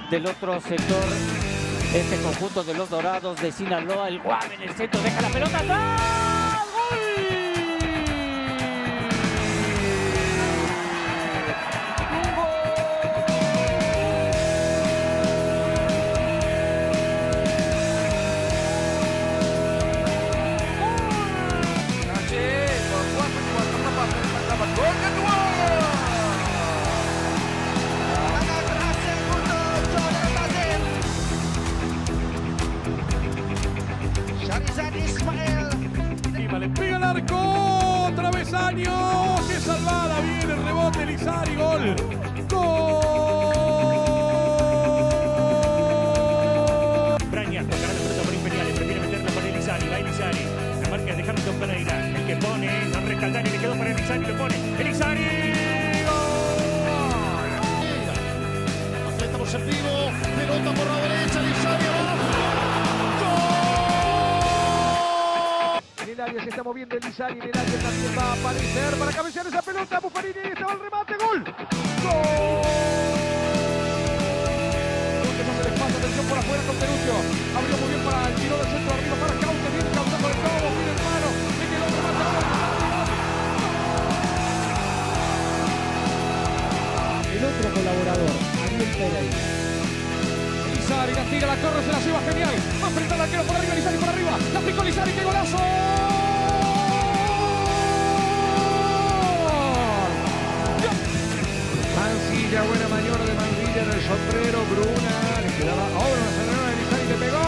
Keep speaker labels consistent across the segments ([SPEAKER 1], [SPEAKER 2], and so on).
[SPEAKER 1] Del otro sector, este conjunto de los Dorados de Sinaloa, el Guam en el centro, deja la pelota atrás.
[SPEAKER 2] Le pega el arco, travesaño, que salvada, viene el rebote, Elizari, gol, gol.
[SPEAKER 3] Brañas tocará la pelota por Imperiales, prefiere meterla para Elizari, va Elizari, la marca es de Hamilton Pereira, el que pone, no rescaldar y le quedó para Elizari, lo pone, Elizari, gol.
[SPEAKER 4] Estamos en vivo, pelota por la derecha, Elizari abajo.
[SPEAKER 2] En el área se está moviendo Elizari, en el área también va a aparecer para cabecear esa pelota, Buffarini, estaba el remate, gol, gol. Que no se les pasa, atención por afuera con Terucio, abrió muy bien para el tiro del centro arriba para Caute, viene Caute por el globo, viene el mano, le quedó el remate,
[SPEAKER 1] El otro colaborador, Ariel Pereira.
[SPEAKER 2] Elizari la tira, la corre, se la lleva genial, va a enfrentar al arquero por arriba, Elizari por arriba, la picó Elizari, qué golazo. Mancilla, buena maniobra de Mancilla en el sombrero, Bruna, le quedaba ahora una cerrada de Elizari, que pegó.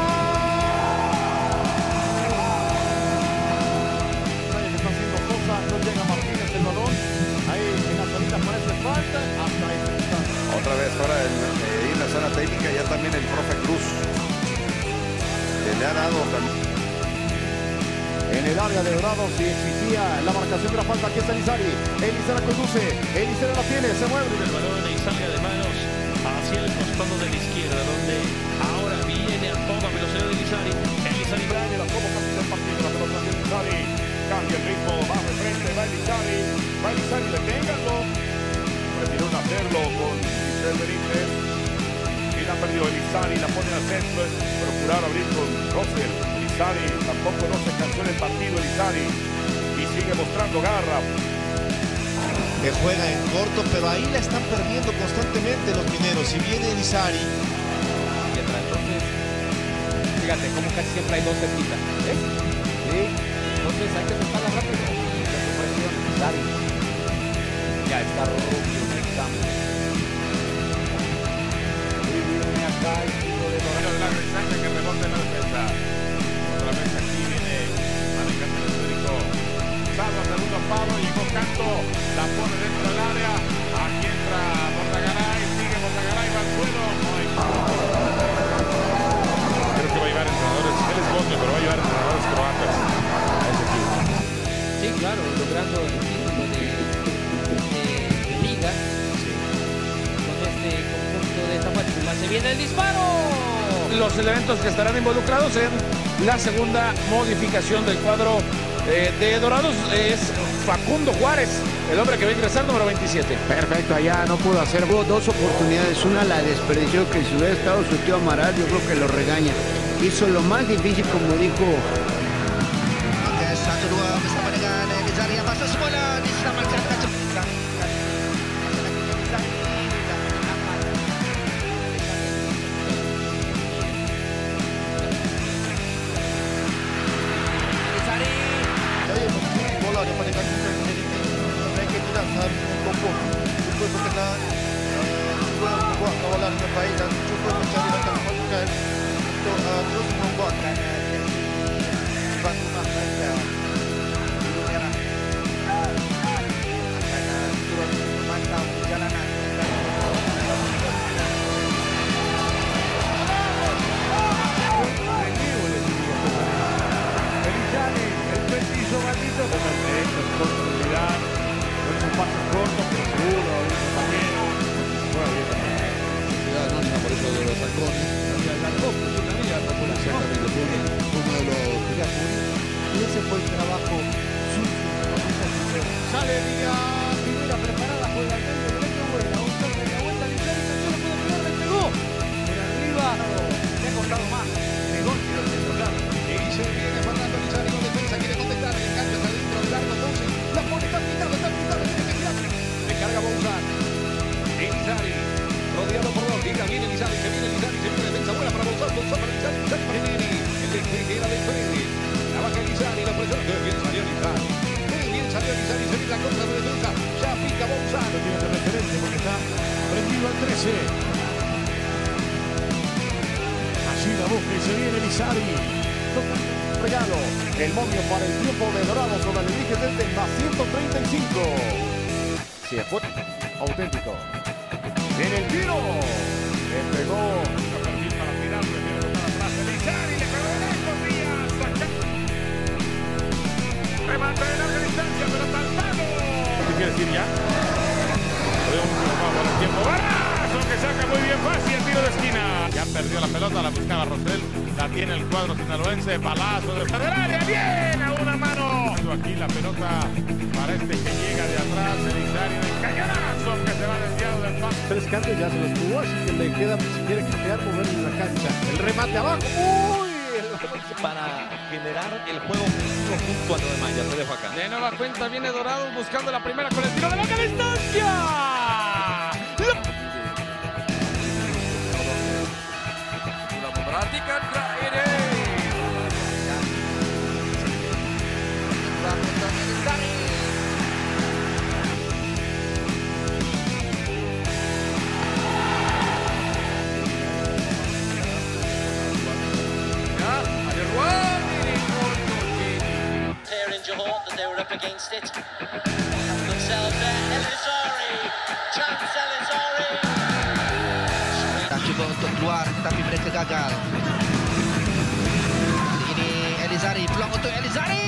[SPEAKER 4] Nadie que está haciendo cosas, no llega Martínez el balón, ahí en la salida parece falta, hasta ahí está.
[SPEAKER 5] Otra vez ahora en la zona técnica ya también el profe Cruz, que le ha dado también.
[SPEAKER 4] En el área de Dorados si existía la marcación de la falta, aquí está Elizari, Elizari conduce, Elizari la tiene, se mueve.
[SPEAKER 6] El balón y salga de manos hacia el costado de la izquierda, donde ahora viene a toda velocidad de Elizari. Elizari
[SPEAKER 4] Brañas, la toma casi del partido, la pelota de Elizari, cambia el ritmo, va de frente, va Elizari, deténganlo. Prefirieron hacerlo con Michel Benítez y la ha perdido Elizari, la pone al centro, procurar abrir con Russell. Elizari tampoco no se cansó en el partido, Elizari, y sigue mostrando garra.
[SPEAKER 7] Que juega en corto, pero ahí la están perdiendo constantemente los mineros. Si viene Elizari.
[SPEAKER 1] Entonces, fíjate cómo casi siempre hay dos cerquitas, ¿ves? Sí. Entonces hay que soltarla rápido. La supresión, Elizari. Ya está Rubio en el campo.
[SPEAKER 4] Y viene acá el tiro de Dorados de la rechaza que rebota en la defensa. Otra vez aquí viene manejando el esférico. Salva segundo palo, llegó Canto, la pone dentro del área. Aquí entra Bordagaray, sigue Bordagaray, va al suelo. Creo que va a llevar entrenadores, él es bosnio, pero va a llevar entrenadores croatas a ese equipo.
[SPEAKER 1] Sí, claro, logrando el título de liga. Sí. Con este conjunto de Tapachula se viene el disparo.
[SPEAKER 2] Los elementos que estarán involucrados en la segunda modificación del cuadro de Dorados es Facundo Juárez, el hombre que va a ingresar, número 27.
[SPEAKER 8] Perfecto, allá no pudo hacer. Hubo dos oportunidades, una la desperdició, que si hubiera estado su tío Amaral, yo creo que lo regaña. Hizo lo más difícil, como dijo.
[SPEAKER 7] Terus membuatkan suatu mereka biru merah akan turut memantau perjalanan.
[SPEAKER 4] Elizari, el preciso maldito con el derecho, con seguridad, con esos pasos cortos, pero seguro, compañero. Bueno, bien también.
[SPEAKER 7] Sociedad Anónima, por eso de los halcones.
[SPEAKER 4] Exactamente. Elizari. Regalo. El momio para el triunfo de Dorados sobre el Alebrijes desde más 135. Se fue auténtico. En el tiro. Le pegó. No permite para tirar. Prefiere botar atrás. Elizari le pegó de lejos. Díaz. Remate de larga distancia, pero está al palo. ¿Qué quiere decir ya? Por el tiempo. ¡Balazo! Que saca muy bien fácil el tiro de esquina. Ya perdió la pelota, la buscaba Rosell. La tiene el cuadro sinaloense. Balazo desde el área. ¡Bien! A una mano. Aquí la pelota para este que llega de atrás. Elizari del cañonazo que se va desviado del paso.
[SPEAKER 7] 3 cantos ya se los jugó, así que le queda, si quiere cambiar, moverle en la cancha. El remate abajo. ¡Uy!
[SPEAKER 6] Para generar el juego ofensivo junto a Nueva Maya. Te dejo acá.
[SPEAKER 2] De nueva cuenta viene Dorados buscando la primera con el tiro de larga distancia.
[SPEAKER 9] Johor that they were up against it. Themselves there, Elizari, chance Elizari.
[SPEAKER 10] Tak cuba untuk keluar tetapi mereka gagal. Kali ini Elizari, peluang untuk Elizari.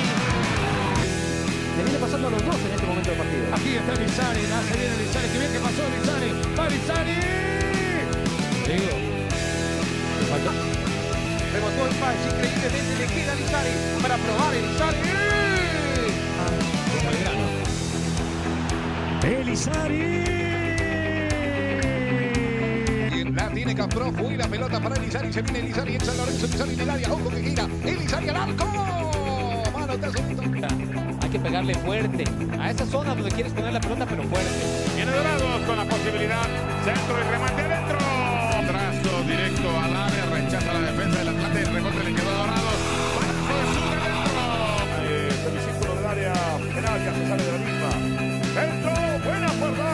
[SPEAKER 1] Le viene pasando a los dos en este momento del partido.
[SPEAKER 2] Aquí está Elizari, hace bien Elizari, que bien que pasó Elizari. ¡Va Elizari! Digo, ¿qué faltó? Rebotó el Paz, increíblemente le queda Elizari para probar Elizari.
[SPEAKER 3] Elizari.
[SPEAKER 4] La tiene Castro, fue la pelota para Elizari, se viene Elizari en San Lorenzo, Elizari en el área, ojo que gira, Elizari al arco. Mano de asunto.
[SPEAKER 1] Hay que pegarle fuerte a esa zona donde quieres poner la pelota, pero fuerte.
[SPEAKER 4] Viene Dorados con la posibilidad, centro y remate adentro. Trazo directo al área, rechaza la defensa del Atlante, el rebote le quedó a Dorados. Marco de sur adentro. Semicírculo del área penal, ya se sale de la misma. Dentro, buena fuerza.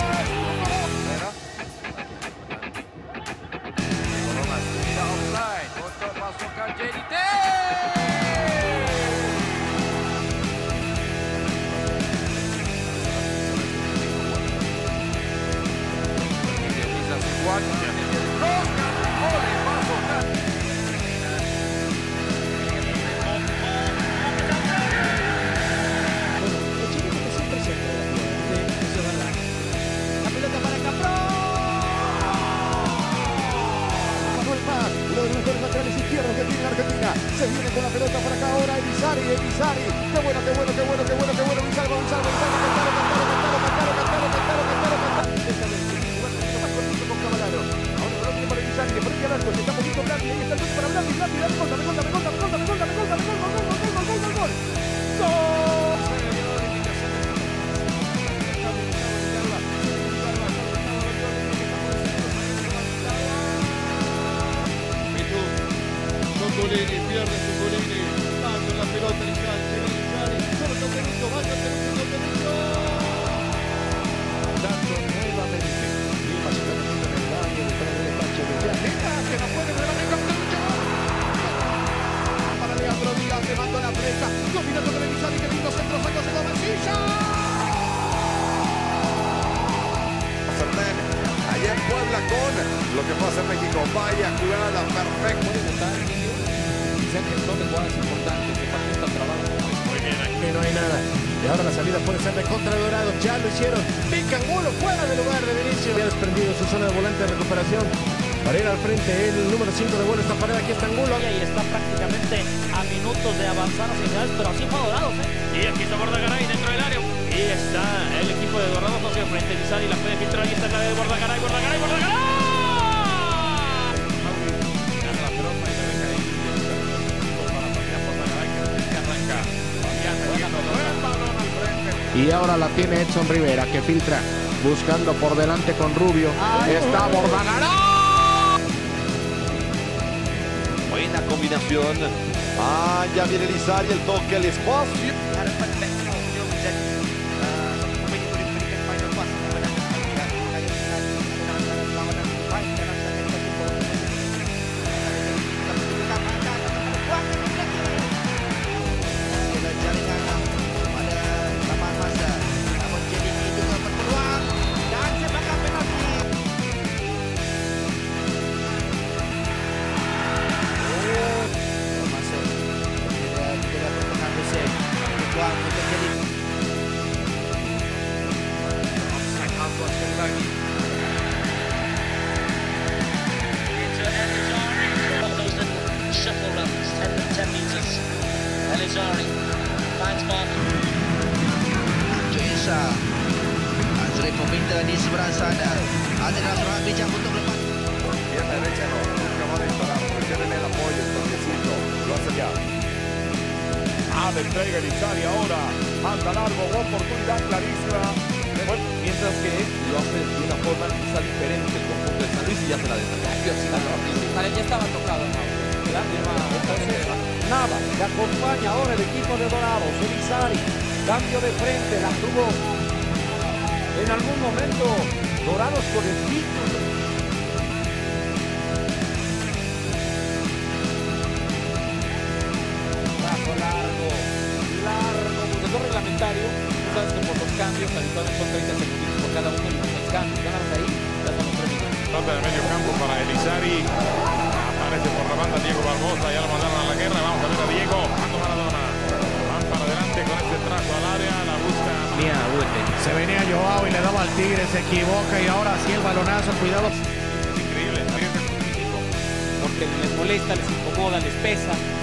[SPEAKER 4] Que tiene Argentina, se viene con la pelota para acá ahora Elizari, qué bueno, Elizari, con Cavalaro, ahora el balón para Elizari, que frente al arco, se está poniendo Blandi, ahí está el toque para Blandi, Zuculini, pierde Zuculini, va con la pelota Elizari, solo Toteruto, vaya Toteruto. Dando nuevamente, Lima se está metiendo en el área detrás del despacho de Yatita, que no puede ver a Toteruto. Para Leandro Díaz, le manda la presa, dominando con Elizari, que lindo centro, saca de la mesilla.
[SPEAKER 5] Allá en Puebla con lo que pasa en México, vaya jugada perfecta.
[SPEAKER 1] Ser gestor de jugadas importantes, que participa el trabajo.
[SPEAKER 7] Muy bien, aquí no hay nada. Y ahora la salida puede ser de contra Dorados. Ya lo hicieron. Pica Angulo fuera del lugar de Vinicio. Había desprendido su zona de volante de recuperación. Para ir al frente, el número 5 de vuelo esta pared. Aquí está Angulo.
[SPEAKER 11] Y está prácticamente a minutos de avanzar hacia finales, pero así fue Dorados.
[SPEAKER 6] Y aquí está Bordagaray dentro del área. Y está el equipo de Dorados hacia el frente. Elizari la puede filtrar. Ahí está la de Bordagaray.
[SPEAKER 2] Y ahora la tiene Edson Rivera, que filtra, buscando por delante con Rubio. Está Bordagaray.
[SPEAKER 5] Buena combinación. Ya viene Elizari, el toque, el espacio.
[SPEAKER 10] Sudah peminta di seberang sana. Adrian Rabi bijak untuk lepas.
[SPEAKER 5] Pierna derecha no, nunca va a disparar, prefieren el apoyo, el toquecito, lo hace ya.
[SPEAKER 4] Ah, le entrega Elizari ahora. Anda largo, oportunidad clarísima.
[SPEAKER 1] Bueno, mientras que lo hace de una forma quizá diferente el conjunto de San Luis y ya se la desacció así tan rápido.
[SPEAKER 11] Ya estaba tocado.
[SPEAKER 2] Entonces, Nava, le acompaña ahora el equipo de Dorados. Elizari, cambio de frente, la tuvo en algún momento Dorados con el título.
[SPEAKER 1] Paso largo, profesor reglamentario. Sabes que por los cambios habitualmente son 30 segundos por cada uno y los cambios. Ganas ahí, ya son los 3 minutos.
[SPEAKER 2] Trata de medio campo para Elizari. Aparece por la banda Diego Barbosa, ya lo mandaron a la guerra. Vamos a ver a Diego, Ando Maradona. Van para adelante con este trazo al área, la busca.
[SPEAKER 7] Se venía Joao y le daba al Tigre, se equivoca y ahora sí el balonazo, cuidado.
[SPEAKER 2] Es increíble, está bien el físico.
[SPEAKER 1] Porque les molesta, les incomoda, les pesa.